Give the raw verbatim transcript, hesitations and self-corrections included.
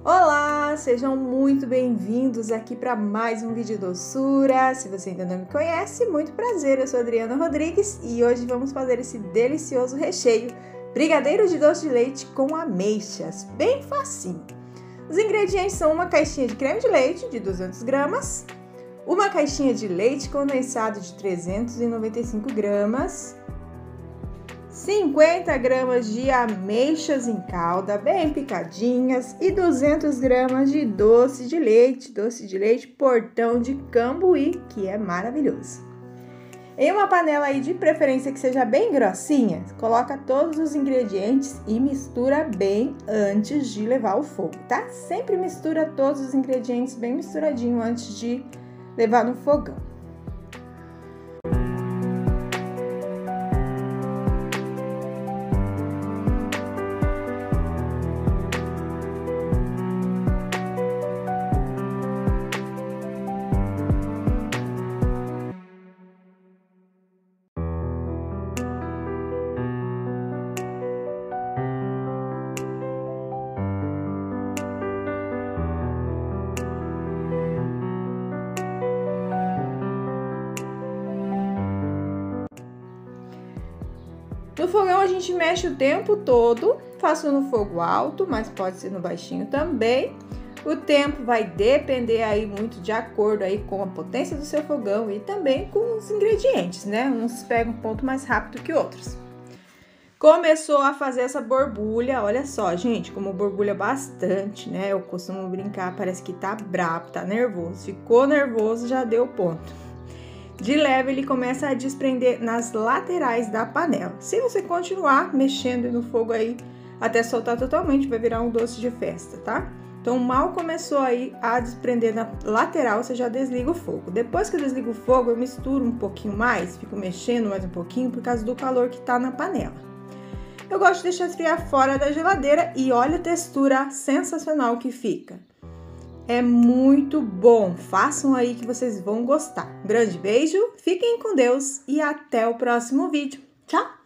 Olá, sejam muito bem-vindos aqui para mais um vídeo doçura. Se você ainda não me conhece, muito prazer, eu sou Adriana Rodrigues e hoje vamos fazer esse delicioso recheio brigadeiro de doce de leite com ameixas, bem facinho. Os ingredientes são uma caixinha de creme de leite de duzentas gramas, uma caixinha de leite condensado de trezentos e noventa e cinco gramas, cinquenta gramas de ameixas em calda, bem picadinhas, e duzentas gramas de doce de leite, doce de leite Portão de Cambuí, que é maravilhoso. Em uma panela aí de preferência que seja bem grossinha, coloca todos os ingredientes e mistura bem antes de levar ao fogo, tá? Sempre mistura todos os ingredientes bem misturadinho antes de levar no fogão. No fogão a gente mexe o tempo todo, faço no fogo alto, mas pode ser no baixinho também. O tempo vai depender aí muito de acordo aí com a potência do seu fogão e também com os ingredientes, né? Uns pegam um ponto mais rápido que outros. Começou a fazer essa borbulha, olha só, gente, como borbulha bastante, né? Eu costumo brincar, parece que tá bravo, tá nervoso. Ficou nervoso, já deu ponto. De leve, ele começa a desprender nas laterais da panela. Se você continuar mexendo no fogo aí até soltar totalmente, vai virar um doce de festa, tá? Então, mal começou aí a desprender na lateral, você já desliga o fogo. Depois que eu desligo o fogo, eu misturo um pouquinho mais, fico mexendo mais um pouquinho por causa do calor que tá na panela. Eu gosto de deixar esfriar fora da geladeira e olha a textura sensacional que fica. É muito bom, façam aí que vocês vão gostar. Um grande beijo, fiquem com Deus e até o próximo vídeo. Tchau!